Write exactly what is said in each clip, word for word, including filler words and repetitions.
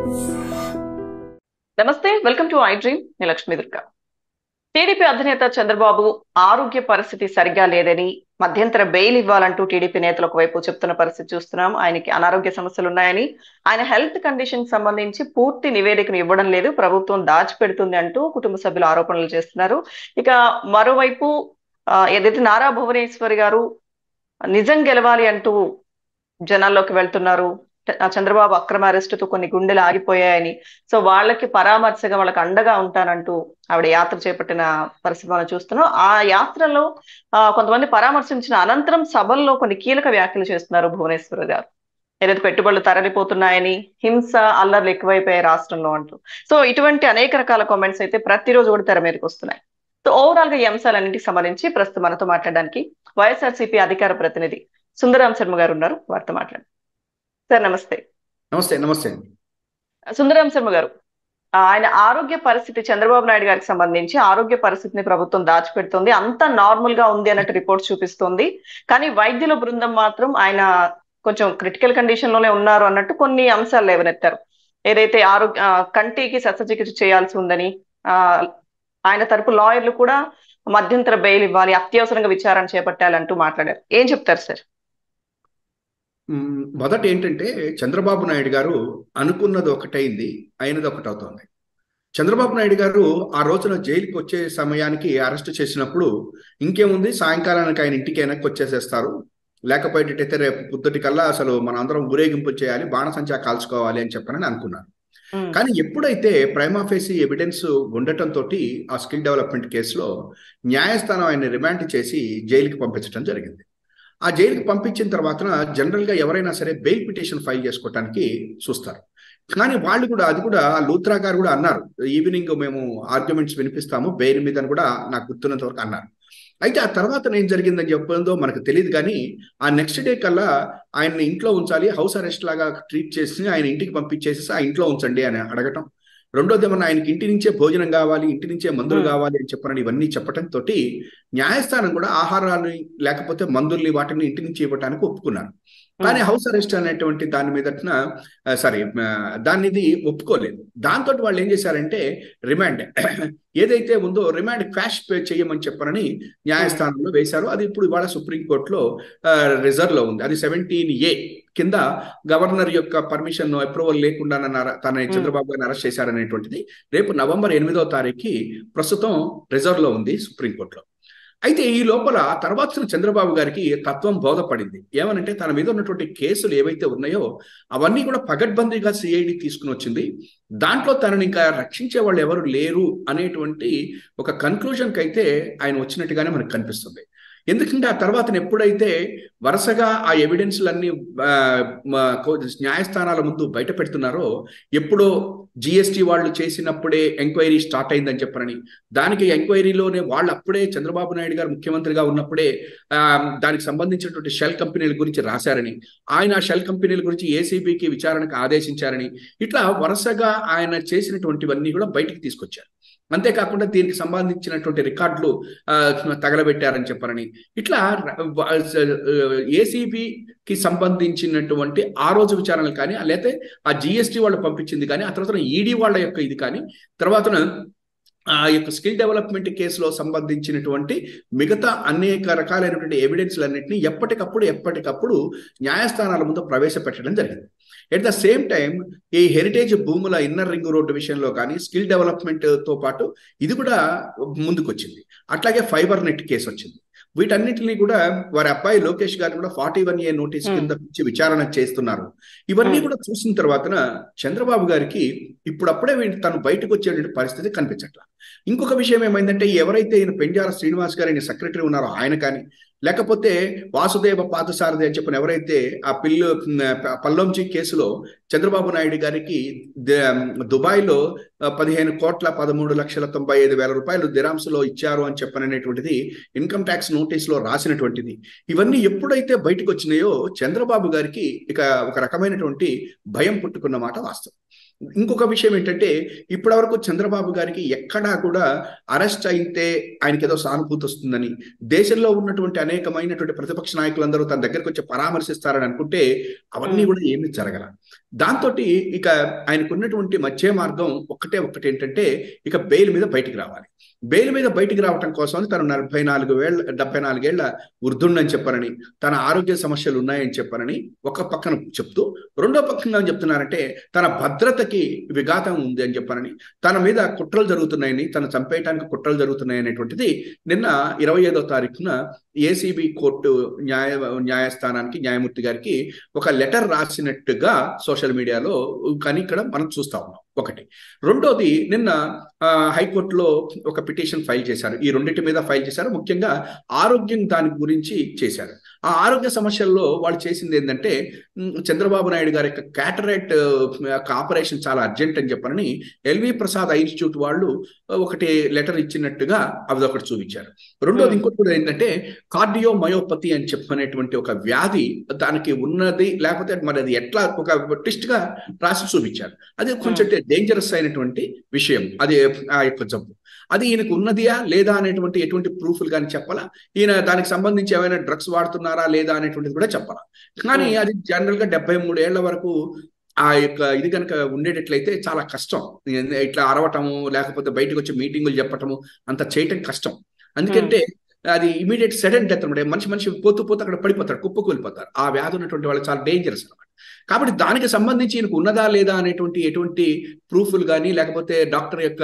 నమస్తే, welcome to iDream. నేను Lakshmi Durga. TDP అధినేత చంద్రబాబు ఆరోగ్య పరిస్థితి సరిగ్గా లేదని మధ్యంతర బెయిల్ ఇవ్వాలంటూ టీడీపీ నేతలు ఒకవైపు చెప్తున్న పరిస్థితి చూస్తున్నాం. ఆయనకి అనారోగ్య సమస్యలు ఉన్నాయని, ఆయన హెల్త్ కండిషన్ సంబంధించి పూర్తి నివేదికను ఇవ్వడం లేదు, ప్రభుత్వం దాచిపెడుతుంది అంటూ కుటుంబ సభ్యులు ఆరోపణలు చేస్తున్నారు. ఇక మరోవైపు ఏదైతే నారా భువనేశ్వరి గారు నిజం గెలవాలి అంటూ జనాల్లోకి వెళ్తున్నారు. చంద్రబాబు అక్రమ అరెస్టుతో కొన్ని గుండెలు ఆగిపోయాయని, సో వాళ్ళకి పరామర్శగా వాళ్ళకి అండగా ఉంటానంటూ ఆవిడ యాత్ర చేపట్టిన పరిస్థితి మనం చూస్తున్నాం. ఆ యాత్రలో కొంతమంది పరామర్శించిన అనంతరం సభల్లో కొన్ని కీలక వ్యాఖ్యలు చేస్తున్నారు భువనేశ్వర్ గారు. ఏదైతే పెట్టుబడులు తరలిపోతున్నాయని, హింస అల్లర్లు ఎక్కువైపోయాయి రాష్ట్రంలో అంటూ. సో ఇటువంటి అనేక రకాల కామెంట్స్ అయితే ప్రతిరోజు కూడా తెర మీదకి వస్తున్నాయి. సో ఓవరాల్ గా ఈ అంశాలన్నింటికి సంబంధించి ప్రస్తుతం మనతో మాట్లాడడానికి వైఎస్ఆర్సీపీ అధికార ప్రతినిధి సుందరాం శర్మ గారు ఉన్నారు. వారితో మాట్లాడు. సార్ నమస్తే. నమస్తే. నమస్తే సుందరాం శర్మ గారు, ఆయన ఆరోగ్య పరిస్థితి చంద్రబాబు నాయుడు గారికి సంబంధించి ఆరోగ్య పరిస్థితిని ప్రభుత్వం దాచిపెడుతుంది, అంతా నార్మల్ గా ఉంది అన్నట్టు రిపోర్ట్ చూపిస్తోంది. కానీ వైద్యుల బృందం మాత్రం ఆయన కొంచెం క్రిటికల్ కండిషన్ లోనే ఉన్నారు అన్నట్టు కొన్ని అంశాలు లేవనెత్తారు. ఏదైతే ఆరోగ్య కంటికి శస్త్రచికిత్స చేయాల్సి ఉందని, ఆ ఆయన తరపు లాయర్లు కూడా మధ్యంతర బెయిల్ ఇవ్వాలి, అత్యవసరంగా విచారణ చేపట్టాలంటూ మాట్లాడారు. ఏం చెప్తారు సార్? మొదట ఏంటంటే, చంద్రబాబు నాయుడు గారు అనుకున్నది ఒకటైంది, అయినది ఒకటి అవుతోంది. చంద్రబాబు నాయుడు గారు ఆ రోజున జైలుకి వచ్చే సమయానికి అరెస్ట్ చేసినప్పుడు ఇంకేముంది, సాయంకాలానికి ఆయన ఇంటికి వెనక్కి వచ్చేసేస్తారు, లేకపోయేటట్టయితే రేపు పొద్దుటి కల్లా అసలు మన అందరం ఊరేగింపులు చేయాలి, బాణసంచా కాల్చుకోవాలి అని చెప్పనని అనుకున్నారు. కానీ ఎప్పుడైతే ప్రైమాఫేసి ఎవిడెన్స్ ఉండటంతో ఆ స్కిల్ డెవలప్మెంట్ కేసులో న్యాయస్థానం ఆయన రిమాండ్ చేసి జైలుకి పంపించడం జరిగింది. ఆ జైలుకి పంపించిన తర్వాత జనరల్గా ఎవరైనా సరే బెయిల్ పిటిషన్ ఫైల్ చేసుకోవటానికి చూస్తారు. కానీ వాళ్ళు కూడా, అది కూడా లూత్రా గారు కూడా అన్నారు, ఈవినింగ్ మేము ఆర్గ్యుమెంట్స్ వినిపిస్తాము బెయిల్ మీద అని కూడా నాకు గుర్తున్నంత వరకు అన్నారు. అయితే ఆ తర్వాత ఏం జరిగిందని చెప్పడంతో మనకు తెలియదు. కానీ ఆ నెక్స్ట్ డే కల్లా ఆయన్ని ఇంట్లో ఉంచాలి, హౌస్ అరెస్ట్ లాగా ట్రీట్ చేసి ఆయన ఇంటికి పంపించేసి ఆ ఇంట్లో ఉంచండి అని అడగటం. రెండోది ఏమన్నా ఆయనకి ఇంటి నుంచే భోజనం కావాలి, ఇంటి నుంచే మందులు కావాలి అని చెప్పనని ఇవన్నీ చెప్పడంతో న్యాయస్థానం కూడా ఆహారాన్ని లేకపోతే మందుల్ని వాటిని ఇంటి నుంచి ఇవ్వడానికి ఒప్పుకున్నారు. కానీ హౌస్ అరెస్ట్ అనేటువంటి దాని మీద సారీ దాన్ని ఒప్పుకోలేదు. దాంతో వాళ్ళు ఏం చేశారంటే రిమాండ్ ఏదైతే ఉందో రిమాండ్ క్వాష్ పే చేయమని చెప్పనని న్యాయస్థానంలో వేశారు. అది ఇప్పుడు ఇవాళ సుప్రీంకోర్టులో రిజర్వ్ లో ఉంది. అది సెవెంటీన్ ఏ కింద గవర్నర్ యొక్క పర్మిషన్ అప్రూవల్ లేకుండా తన చంద్రబాబు గారిని అరెస్ట్ చేశారనేటువంటిది రేపు నవంబర్ ఎనిమిదో తారీఖుకి ప్రస్తుతం రిజర్వ్ లో ఉంది సుప్రీంకోర్టులో. అయితే ఈ లోపల తర్వాత చంద్రబాబు గారికి తత్వం బోధపడింది. ఏమనంటే, తన మీద ఉన్నటువంటి కేసులు ఏవైతే ఉన్నాయో అవన్నీ కూడా పగడ్బందీగా సిఐడి తీసుకుని వచ్చింది, దాంట్లో తనని ఇంకా రక్షించే వాళ్ళు ఎవరు లేరు అనేటువంటి ఒక కన్క్లూజన్కి అయితే ఆయన వచ్చినట్టుగానే మనకు కనిపిస్తుంది. ఎందుకంటే ఆ తర్వాత ఎప్పుడైతే వరుసగా ఆ ఎవిడెన్స్లన్నీ న్యాయస్థానాల ముందు బయట పెడుతున్నారో, ఎప్పుడో జిఎస్టీ వాళ్ళు చేసినప్పుడే ఎంక్వైరీ స్టార్ట్ అయిందని చెప్పనని, దానికి ఎంక్వైరీలోనే వాళ్ళు అప్పుడే చంద్రబాబు నాయుడు గారు ముఖ్యమంత్రిగా ఉన్నప్పుడే దానికి సంబంధించినటువంటి షెల్ కంపెనీల గురించి రాశారని, ఆయన షెల్ కంపెనీల గురించి ఏసీబీకి విచారణకు ఆదేశించారని, ఇట్లా వరుసగా ఆయన చేసినటువంటివన్నీ కూడా బయటికి తీసుకొచ్చారు. అంతేకాకుండా దీనికి సంబంధించినటువంటి రికార్డులు తగలబెట్టారని చెప్పారని, ఇట్లా ఏసీబీకి సంబంధించినటువంటి ఆ రోజు విచారణలు కానీ, లేకపోతే ఆ జిఎస్టీ వాళ్ళు పంపించింది కానీ, ఆ తర్వాత ఈడీ వాళ్ళ యొక్క ఇది కానీ, తర్వాత ఆ యొక్క స్కిల్ డెవలప్మెంట్ కేసులో సంబంధించినటువంటి మిగతా అనేక రకాలైనటువంటి ఎవిడెన్స్లన్నింటినీ ఎప్పటికప్పుడు ఎప్పటికప్పుడు న్యాయస్థానాల ముందు ప్రవేశపెట్టడం జరిగింది. ఎట్ ద సేమ్ టైం ఈ హెరిటేజ్ భూముల ఇన్నర్ రింగ్ రోడ్డు విషయంలో కానీ స్కిల్ డెవలప్మెంట్ తో పాటు ఇది కూడా ముందుకు వచ్చింది. అట్లాగే ఫైబర్ నెట్ కేసు వచ్చింది. వీటన్నిటిని కూడా వారి అబ్బాయి లోకేష్ గారిని కూడా ఫార్టీ వన్ ఏ నోటీస్ కింద పిలిచి విచారణ చేస్తున్నారు. ఇవన్నీ కూడా చూసిన తర్వాత చంద్రబాబు గారికి ఇప్పుడప్పుడే తను బయటకు వచ్చే పరిస్థితి కనిపించట్లా. ఇంకొక విషయం ఏమైందంటే, ఎవరైతే ఈయన పెండ్యాల శ్రీనివాస్ గారు సెక్రటరీ ఉన్నారో ఆయన కానీ, లేకపోతే వాసుదేవ పాదసారథి అని చెప్పిన ఎవరైతే ఆ పిల్లు పల్లంజీ కేసులో చంద్రబాబు నాయుడు గారికి దుబాయ్లో పదిహేను కోట్ల పదమూడు లక్షల తొంభై ఐదు వేల రూపాయలు దిరాంసులో ఇచ్చారు అని చెప్పననేటువంటిది ఇన్కమ్ ట్యాక్స్ నోటీసులో రాసినటువంటిది, ఇవన్నీ ఎప్పుడైతే బయటకు వచ్చినాయో చంద్రబాబు గారికి ఇక ఒక రకమైనటువంటి భయం పుట్టుకున్న మాట వాస్తవం. ఇంకొక విషయం ఏంటంటే, ఇప్పటి వరకు చంద్రబాబు గారికి ఎక్కడా కూడా అరెస్ట్ అయితే ఆయనకి ఏదో సానుభూతి వస్తుందని, దేశంలో ఉన్నటువంటి అనేకమైనటువంటి ప్రతిపక్ష నాయకులందరూ తన దగ్గరికి వచ్చి పరామర్శిస్తారని అనుకుంటే అవన్నీ కూడా ఏమీ జరగల. దాంతో ఇక ఆయనకున్నటువంటి మధ్య మార్గం ఒక్కటే ఒక్కటి ఏంటంటే ఇక బెయిల్ మీద బయటికి రావాలి. బెయిల్ మీద బయటికి రావటం కోసం తను నలభై నాలుగు వేల డెబ్బై నాలుగేళ్ల వృద్ధుండని చెప్పారని, తన ఆరోగ్య సమస్యలు ఉన్నాయని చెప్పారని ఒక పక్కన చెప్తూ, రెండో పక్కన ఏం చెప్తున్నారంటే తన భద్రతకి విఘాతం ఉంది అని చెప్పారని, తన మీద కుట్రలు జరుగుతున్నాయని, తను చంపేయటానికి కుట్రలు జరుగుతున్నాయి అనేటువంటిది నిన్న ఇరవై ఐదో తారీఖున ఏసీబీ కోర్టు న్యాయ న్యాయస్థానానికి న్యాయమూర్తి గారికి ఒక లెటర్ రాసినట్టుగా సోషల్ మీడియాలో కానీ ఇక్కడ మనం చూస్తా ఉన్నాం. ఒకటి. రెండోది, నిన్న హైకోర్టులో ఒక పిటిషన్ ఫైల్ చేశారు. ఈ రెండింటి మీద ఫైల్ చేశారు. ముఖ్యంగా ఆరోగ్యం దాని గురించి చేశారు. ఆ ఆరోగ్య సమస్యల్లో వాళ్ళు చేసింది ఏంటంటే చంద్రబాబు నాయుడు గారి యొక్క క్యాటరాక్ట్ ఆపరేషన్ చాలా అర్జెంట్ అని చెప్పని ఎల్వి ప్రసాద్ ఐ ఇన్స్టిట్యూట్ వాళ్ళు ఒకటి లెటర్ ఇచ్చినట్టుగా అవి ఒకటి చూపించారు. రెండోది ఇంకోటి కూడా ఏంటంటే కార్డియో మయోపతి అని చెప్పనేటువంటి ఒక వ్యాధి దానికి ఉన్నది, లేకపోతే మరి అది ఎట్లా ఒక ట్విస్ట్ గా రాసి చూపించారు. అది కొంచెం డేంజరస్ అయినటువంటి విషయం. అది ఆ యొక్క జబ్బు అది ఈయనకు ఉన్నదియా లేదా అనేటువంటి ఎటువంటి ప్రూఫ్లు కానీ చెప్పాలా, ఈయన దానికి సంబంధించి ఏమైనా డ్రగ్స్ వాడుతున్నారా లేదా అనేటువంటిది కూడా చెప్పాలా. కానీ అది జనరల్ గా డెబ్బై మూడు ఏళ్ల వరకు ఆ యొక్క ఇది కనుక ఉండేటట్లయితే చాలా కష్టం. ఇట్లా అరవటము, లేకపోతే బయటకు వచ్చి మీటింగులు చెప్పటము అంత చేయటం కష్టం. అందుకంటే అది ఇమీడియట్ సడన్ డెత్ అనమాట. మనిషి మనిషి పోతూ పోతూ అక్కడ పడిపోతారు, కుప్పకూలిపోతారు. ఆ వ్యాధి ఉన్నటువంటి వాళ్ళు చాలా డేంజరస్ అనమాట. కాబట్టి దానికి సంబంధించి ఈయనకు ఉన్నదా లేదా అనేటువంటి ఎటువంటి ప్రూఫ్లు కానీ, లేకపోతే డాక్టర్ యొక్క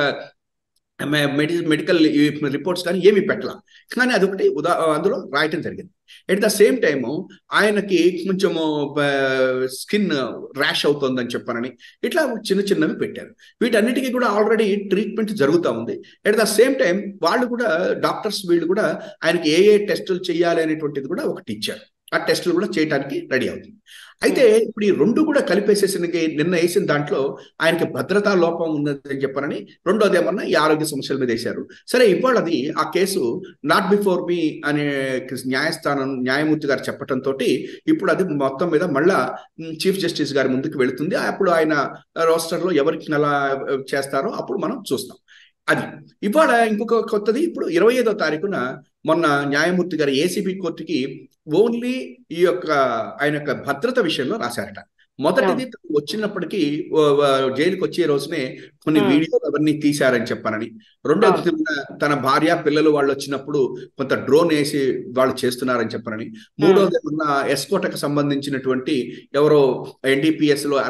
మెడి మెడికల్ రిపోర్ట్స్ కానీ ఏమి పెట్టాల. కానీ అదొకటి ఉదా అందులో రాయటం జరిగింది. ఎట్ ద సేమ్ టైము ఆయనకి కొంచెము స్కిన్ ర్యాష్ అవుతుందని చెప్పారని ఇట్లా చిన్న చిన్నవి పెట్టారు. వీటన్నిటికీ కూడా ఆల్రెడీ ట్రీట్మెంట్ జరుగుతూ ఉంది. ఎట్ ద సేమ్ టైం వాళ్ళు కూడా డాక్టర్స్ వీళ్ళు కూడా ఆయనకి ఏ ఏ టెస్టులు చేయాలి అనేటువంటిది కూడా ఒకటి ఇచ్చారు. ఆ టెస్టులు కూడా చేయడానికి రెడీ అవుతుంది. అయితే ఇప్పుడు ఈ రెండు కూడా కలిపేసేసి నిన్న వేసిన దాంట్లో ఆయనకి భద్రతా లోపం ఉన్నదని చెప్పారని, రెండోది ఏమన్నా ఈ ఆరోగ్య సమస్యల మీద వేశారు. సరే, ఇవాళ అది ఆ కేసు నాట్ బిఫోర్ మీ అనే న్యాయస్థానం న్యాయమూర్తి గారు చెప్పడంతో ఇప్పుడు అది మొత్తం మీద మళ్ళా చీఫ్ జస్టిస్ గారి ముందుకు వెళుతుంది. అప్పుడు ఆయన రోస్టర్లో ఎవరికి అలా చేస్తారో అప్పుడు మనం చూస్తాం. అది ఇవాళ ఇంకొక కొత్తది. ఇప్పుడు ఇరవై ఐదో తారీఖున మొన్న న్యాయమూర్తి గారు ఏసీబీ కోర్టుకి ఓన్లీ ఈ యొక్క ఆయన యొక్క భద్రత విషయంలో రాశారట. మొదటిది వచ్చినప్పటికీ జైలుకి వచ్చే రోజునే కొన్ని వీడియోలు అవన్నీ తీశారని చెప్పారని, రెండోది తన భార్య పిల్లలు వాళ్ళు వచ్చినప్పుడు కొంత డ్రోన్ వేసి వాళ్ళు చేస్తున్నారని చెప్పారని, మూడోది ఏమన్నా ఎస్కోటకు సంబంధించినటువంటి ఎవరో ఎన్డీపీఎస్ లో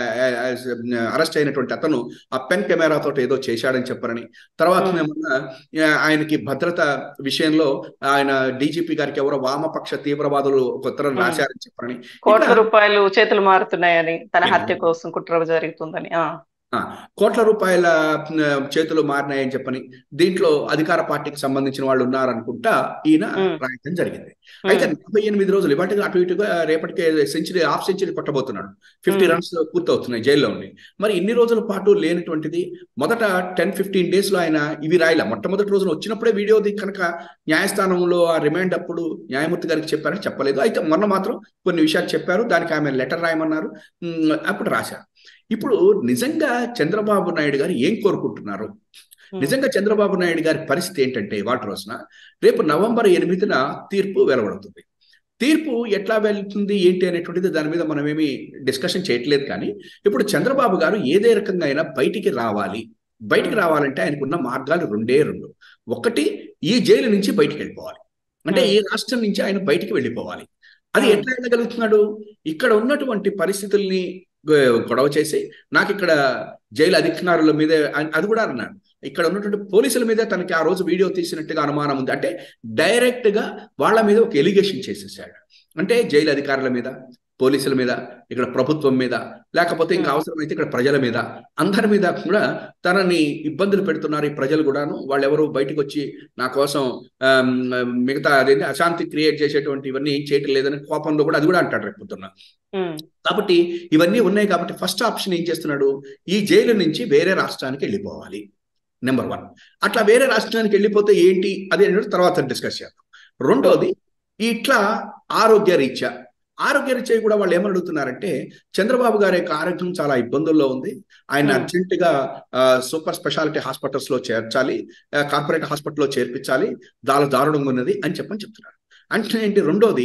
అరెస్ట్ అయినటువంటి అతను ఆ పెన్ కెమెరా తోటి ఏదో చేశాడని చెప్పారని, తర్వాత ఏమన్నా ఆయనకి భద్రత విషయంలో ఆయన డీజీపీ గారికి ఎవరో వామపక్ష తీవ్రవాదులు ఒక ఉత్తరం రాశారని చెప్పారని, కోట్ల రూపాయలు చేతులు మారుతున్నాయని, తన హత్య కోసం కుట్ర జరుగుతుందని, కోట్ల రూపాయల చేతులు మారినాయని చెప్పని, దీంట్లో అధికార పార్టీకి సంబంధించిన వాళ్ళు ఉన్నారనుకుంటా ఈయన రాయటం జరిగింది. అయితే నలభై ఎనిమిది రోజులు ఇవాటికి అటు ఇటుగా రేపటికే సెంచరీ హాఫ్ సెంచరీ కొట్టబోతున్నాడు. ఫిఫ్టీ రన్స్ పూర్తవుతున్నాయి జైల్లో ఉండి. మరి ఇన్ని రోజుల పాటు లేనటువంటిది మొదట టెన్ ఫిఫ్టీన్ డేస్ లో ఆయన ఇవి రాయలే. మొట్టమొదటి రోజున వచ్చినప్పుడే వీడియోది కనుక న్యాయస్థానంలో ఆ రిమాండ్ అప్పుడు న్యాయమూర్తి గారికి చెప్పారని చెప్పలేదు. అయితే మొన్న మాత్రం కొన్ని విషయాలు చెప్పారు. దానికి ఆమె లెటర్ రాయమన్నారు, అప్పుడు రాశారు. ఇప్పుడు నిజంగా చంద్రబాబు నాయుడు గారు ఏం కోరుకుంటున్నారు? నిజంగా చంద్రబాబు నాయుడు గారి పరిస్థితి ఏంటంటే వాటి రోజున రేపు నవంబర్ ఎనిమిదిన తీర్పు వెలువడుతుంది. తీర్పు ఎట్లా వెళ్తుంది ఏంటి అనేటువంటిది దాని మీద మనం ఏమి డిస్కషన్ చేయట్లేదు. కానీ ఇప్పుడు చంద్రబాబు గారు ఏదే రకంగా అయినా బయటికి రావాలి. బయటికి రావాలంటే ఆయనకున్న మార్గాలు రెండే రెండు. ఒకటి, ఈ జైలు నుంచి బయటికి వెళ్ళిపోవాలి. అంటే ఈ రాష్ట్రం నుంచి ఆయన బయటికి వెళ్ళిపోవాలి. అది ఎట్లా వెళ్ళగలుగుతున్నాడు? ఇక్కడ ఉన్నటువంటి పరిస్థితుల్ని గొడవ చేసి నాకు ఇక్కడ జైలు అధికారుల మీద, అది కూడా అన్నాడు, ఇక్కడ ఉన్నటువంటి పోలీసుల మీద తనకి ఆ రోజు వీడియో తీసినట్టుగా అనుమానం ఉంది. అంటే డైరెక్ట్ గా వాళ్ళ మీద ఒక ఎలిగేషన్ చేసేసాడు. అంటే జైలు అధికారుల మీద, పోలీసుల మీద, ఇక్కడ ప్రభుత్వం మీద, లేకపోతే ఇంకా అవసరమైతే ఇక్కడ ప్రజల మీద, అందరి మీద కూడా తనని ఇబ్బందులు పెడుతున్నారు ఈ ప్రజలు కూడాను. వాళ్ళెవరు బయటకు వచ్చి నా కోసం మిగతా అదేంటి అశాంతి క్రియేట్ చేసేటువంటి ఇవన్నీ ఏం చేయటం లేదని కోపంలో కూడా అది కూడా అంటాడు రేపు పొద్దున్న. కాబట్టి ఇవన్నీ ఉన్నాయి. కాబట్టి ఫస్ట్ ఆప్షన్ ఏం చేస్తున్నాడు? ఈ జైలు నుంచి వేరే రాష్ట్రానికి వెళ్ళిపోవాలి, నెంబర్ వన్. అట్లా వేరే రాష్ట్రానికి వెళ్ళిపోతే ఏంటి అదే తర్వాత డిస్కస్ చేద్దాం. రెండోది, ఇట్లా ఆరోగ్య రీత్యా ఆరోగ్య రీత్యా కూడా వాళ్ళు ఏమడుగుతున్నారంటే చంద్రబాబు గారి యొక్క ఆరోగ్యం చాలా ఇబ్బందుల్లో ఉంది, ఆయన అర్జెంటుగా సూపర్ స్పెషాలిటీ హాస్పిటల్స్ లో చేర్చాలి, కార్పొరేట్ హాస్పిటల్లో చేర్పించాలి, చాలా దారుణంగా ఉన్నది అని చెప్పని చెప్తున్నారు. అంటే ఏంటి? రెండోది,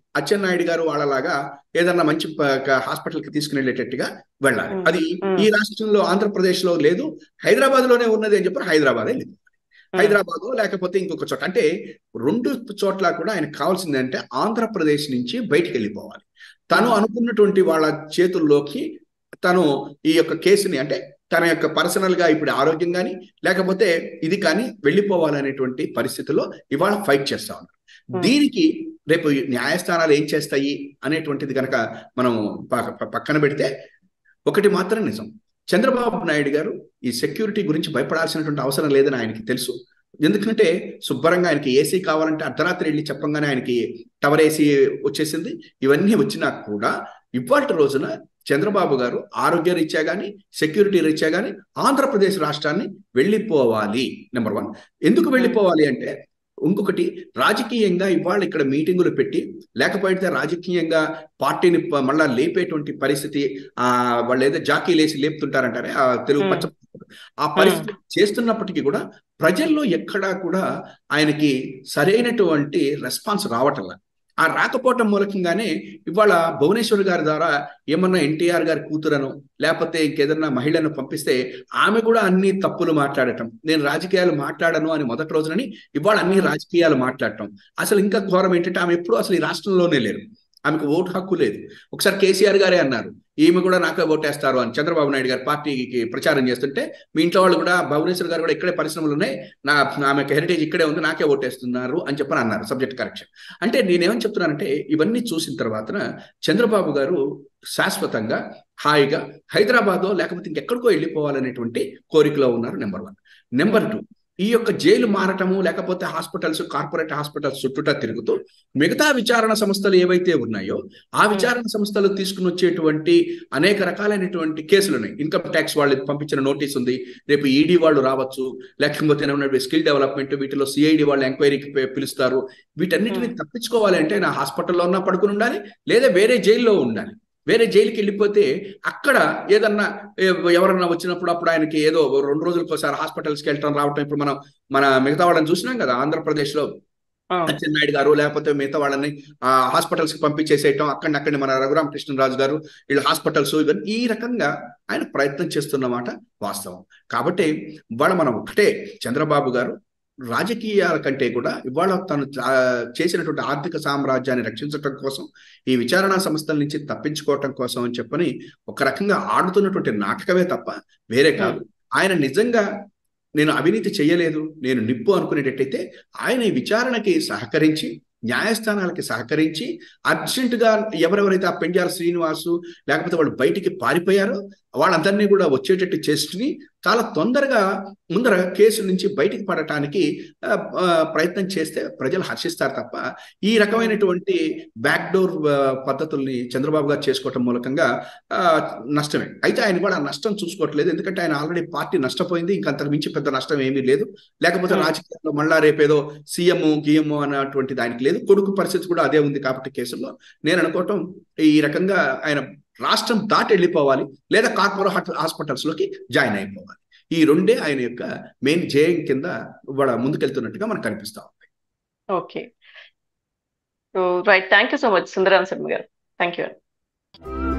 అచ్చెన్నాయుడు గారు వాళ్ళలాగా ఏదన్నా మంచి హాస్పిటల్కి తీసుకుని వెళ్ళేటట్టుగా వెళ్ళాలి. ఉమ్, అది ఉమ్, ఈ రాష్ట్రంలో ఆంధ్రప్రదేశ్ లో లేదు, హైదరాబాద్ లోనే ఉన్నది అని చెప్పి హైదరాబాదే లేదు. ఉమ్, హైదరాబాద్ లేకపోతే ఇంకొక చోట, అంటే రెండు చోట్ల కూడా ఆయనకు కావాల్సింది అంటే ఆంధ్రప్రదేశ్ నుంచి బయటికి వెళ్ళిపోవాలి. తను ఉమ్, అనుకున్నటువంటి వాళ్ళ చేతుల్లోకి తను ఈ యొక్క కేసుని, అంటే తన యొక్క పర్సనల్ గా ఇప్పుడు ఆరోగ్యం కానీ లేకపోతే ఇది కానీ వెళ్ళిపోవాలనేటువంటి పరిస్థితిలో ఇవాళ ఫైట్ చేస్తా ఉన్నారు. ఉమ్, దీనికి రేపు న్యాయస్థానాలు ఏం చేస్తాయి అనేటువంటిది కనుక మనం ప- ప- పక్కన పెడితే ఒకటి మాత్రం నిజం, చంద్రబాబు నాయుడు గారు ఈ సెక్యూరిటీ గురించి భయపడాల్సినటువంటి అవసరం లేదని ఆయనకి తెలుసు. ఎందుకంటే శుభ్రంగా ఆయనకి ఏసీ కావాలంటే అర్ధరాత్రి వెళ్ళి చెప్పంగానే ఆయనకి టవర్ ఏసీ వచ్చేసింది. ఇవన్నీ వచ్చినా కూడా ఇవాళ రోజున చంద్రబాబు గారు ఆరోగ్య రీత్యా కానీ సెక్యూరిటీ రీత్యా కానీ ఆంధ్రప్రదేశ్ రాష్ట్రాన్ని వెళ్ళిపోవాలి. Number one. ఎందుకు ఉమ్, వెళ్ళిపోవాలి అంటే, ఇంకొకటి, రాజకీయంగా ఇవాళ ఇక్కడ మీటింగులు పెట్టి లేకపోతే రాజకీయంగా పార్టీని ప- మళ్ళా లేపేటువంటి పరిస్థితి, ఆ వాళ్ళు ఏదో జాకీ లేసి లేపుతుంటారంటారే ఆ తెలుగు ఉమ్, పచ్చ, ఆ ఉమ్, పరిస్థితి చేస్తున్నప్పటికీ కూడా ప్రజల్లో ఎక్కడా కూడా ఆయనకి సరైనటువంటి రెస్పాన్స్ రావటంలా. ఆ రాకపోవటం మూలకంగానే ఇవాళ భువనేశ్వర్ గారి ద్వారా ఏమన్నా ఎన్టీఆర్ గారి కూతురను లేకపోతే ఇంకేదన్నా మహిళను పంపిస్తే ఆమె కూడా అన్ని తప్పులు మాట్లాడటం, నేను రాజకీయాలు మాట్లాడను అని మొదటి రోజునని ఇవాళ అన్ని ఉమ్, రాజకీయాలు మాట్లాడటం. అసలు ఇంకా ఘోరం ఏంటంటే ఆమె ఎప్పుడు అసలు ఈ రాష్ట్రంలోనే లేరు, ఆమెకు ఓటు హక్కు లేదు. ఒకసారి కేసీఆర్ గారే అన్నారు ఈమె కూడా నాకే ఓటేస్తారు అని, చంద్రబాబు నాయుడు గారు పార్టీకి ప్రచారం చేస్తుంటే మీ ఇంట్లో వాళ్ళు కూడా, భువనేశ్వర్ గారు కూడా ఇక్కడే పరిశ్రమలు ఉన్నాయి, నా ఆమెకు హెరిటేజ్ ఇక్కడే ఉంది, నాకే ఓటేస్తున్నారు అని చెప్పని అన్నారు. Subject correction. అంటే నేనేమని చెప్తున్నానంటే ఇవన్నీ చూసిన తర్వాత చంద్రబాబు గారు శాశ్వతంగా హాయిగా హైదరాబాదో లేకపోతే ఇంకెక్కడికో వెళ్ళిపోవాలనేటువంటి కోరికలో ఉన్నారు. Number one. Number um, two, ఈ యొక్క జైలు మారటము లేకపోతే హాస్పిటల్స్, కార్పొరేట్ హాస్పిటల్స్ చుట్టూటా తిరుగుతూ మిగతా విచారణ సంస్థలు ఏవైతే ఉన్నాయో ఆ ఉమ్, విచారణ సంస్థలు తీసుకుని వచ్చేటువంటి అనేక రకాలైనటువంటి కేసులు ఉన్నాయి. ఇన్కమ్ ట్యాక్స్ వాళ్ళు పంపించిన నోటీస్ ఉంది, రేపు ఈడీ వాళ్ళు రావచ్చు, లేకపోతే స్కిల్ డెవలప్మెంట్, వీటిలో సిఐడి వాళ్ళు ఎంక్వైరీకి పిలుస్తారు. వీటన్నిటిని ఉమ్, తప్పించుకోవాలి అంటే నా హాస్పిటల్లో ఉన్నా పడుకుని ఉండాలి, లేదా వేరే జైల్లో ఉండాలి. వేరే జైలుకి వెళ్ళిపోతే అక్కడ ఏదన్నా ఎ- ఎవరన్నా వచ్చినప్పుడు అప్పుడు ఆయనకి ఏదో రెండు రోజులకు ఒకసారి హాస్పిటల్స్కి వెళ్ళటం రావటం. ఇప్పుడు మనం మన మిగతా వాళ్ళని చూసినాం కదా ఆంధ్రప్రదేశ్ లో, ఉమ్, అచ్చెన్నాయుడు గారు లేకపోతే మిగతా వాళ్ళని ఆ హాస్పిటల్స్ కి పంపించేసేయటం, అక్కడి అక్కడి మన రఘురామకృష్ణరాజు గారు వీళ్ళు హాస్పిటల్స్, ఇవన్నీ ఈ రకంగా ఆయన ప్రయత్నం చేస్తున్నమాట వాస్తవం. కాబట్టి ఇవాళ మనం ఒకటే, చంద్రబాబు గారు రాజకీయాల కంటే కూడా ఇవాళ తను ఆ, చేసినటువంటి ఆర్థిక సామ్రాజ్యాన్ని రక్షించడం కోసం, ఈ విచారణా సంస్థల నుంచి తప్పించుకోవటం కోసం అని చెప్పని ఒక రకంగా ఆడుతున్నటువంటి నాటకమే తప్ప వేరే ఉమ్, కాదు. ఆయన నిజంగా నేను అవినీతి చేయలేదు, నేను నిప్పు అనుకునేటట్టయితే ఆయన ఈ విచారణకి సహకరించి, న్యాయస్థానాలకి సహకరించి, అర్జెంటుగా ఎవరెవరైతే ఆ పెండ్యాల శ్రీనివాసు లేకపోతే వాళ్ళు బయటికి పారిపోయారో వాళ్ళందరినీ కూడా వచ్చేటట్టు చేసుకుని చాలా తొందరగా ముందర కేసు నుంచి బయటికి పడటానికి ఆ, ఆ, ప్రయత్నం చేస్తే ప్రజలు హర్షిస్తారు తప్ప ఈ ఉమ్, రకమైనటువంటి బ్యాక్డోర్ పద్ధతుల్ని చంద్రబాబు గారు చేసుకోవటం మూలకంగా ఆ, నష్టమే. అయితే ఆయన కూడా ఆ నష్టం చూసుకోవట్లేదు, ఎందుకంటే ఆయన ఆల్రెడీ పార్టీ నష్టపోయింది, ఇంకంతకు మించి పెద్ద నష్టం ఏమీ లేదు. లేకపోతే ఉమ్, రాజకీయాల్లో మళ్ళా రేపేదో సీఎం గిఎం అన్నటువంటి దానికి లేదు, కొడుకు పరిస్థితి కూడా అదే ఉంది. కాబట్టి కేసుల్లో నేను అనుకోవటం ఈ రకంగా ఆయన రాష్ట్రం దాటి వెళ్ళిపోవాలి, లేదా కార్పొరేట్ హాస్పిటల్స్ లోకి జాయిన్ అయిపోవాలి. ఈ రెండే ఆయన యొక్క మెయిన్ జేయం కింద వాళ్ళ ముందుకెళ్తున్నట్టుగా మనకు కనిపిస్తా ఉంది. Okay. Right. Thank you so much Sundaram Sharma garu. Thank you.